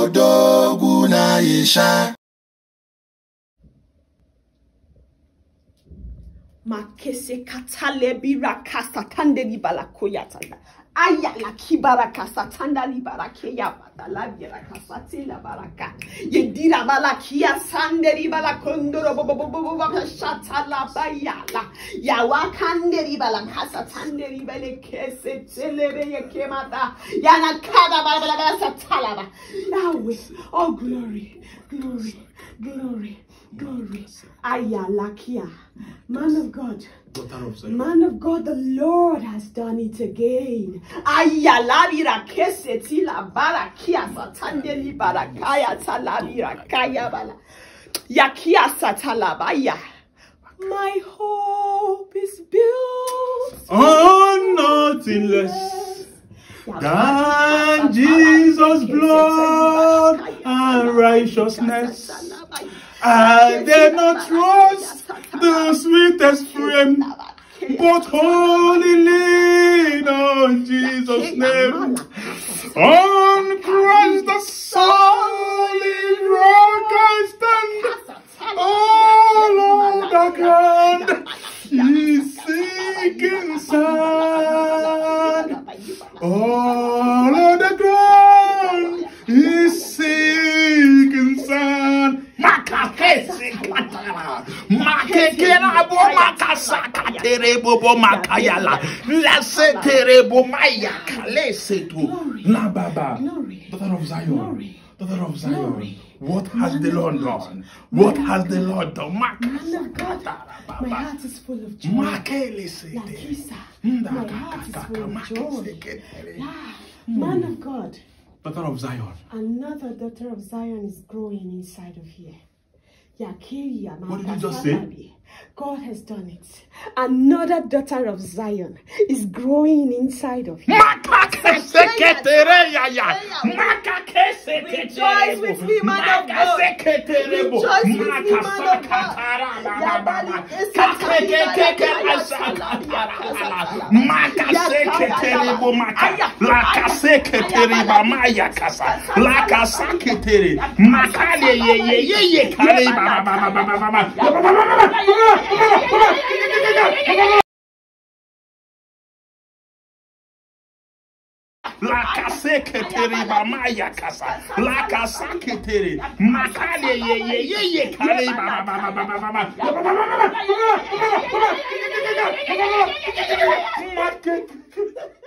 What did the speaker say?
Odogu na Isha. Makese katale biraka satande libala koyatanda. Aya la kibaraka satanda libarake ya batala biraka satila baraka. Yedira balakia sande libala kondoro bobo shatala bayala. Yawakande libala kasatande libele kese telebe yekemata. Yana kada bala satalaba. Yahweh, oh glory, glory, glory. Glory. Ayalakia. Man of God. Man of God, the Lord has done it again. Ayalavira kesetila barakia satandeli barakaya talavira kaya bala. Yakia satalabaya. My hope is built on nothing less than Jesus' blood and righteousness. I dare not trust the sweetest frame, but wholly lean on Jesus' name. On Christ the solid rock I stand. All on the ground is sinking sand. All on the ground is sinking sand. Makekera bo makasaka terebo bo makayala. Lase terebo maya kalese tu. Na baba. Daughter of Zion. Daughter of Zion. What has the Lord done? What has the Lord done? Man of God, my heart is full of joy. Lakisa, my heart is full of joy. Man of God, daughter of Zion. Another daughter of Zion is growing inside of here. What did you just say? God has done it. Another daughter of Zion is growing inside of you. Rejoice with me, man of God. Rejoice with me, man of God. La kaseketeri bamaya kasa la kasaketeri makale ye kale baba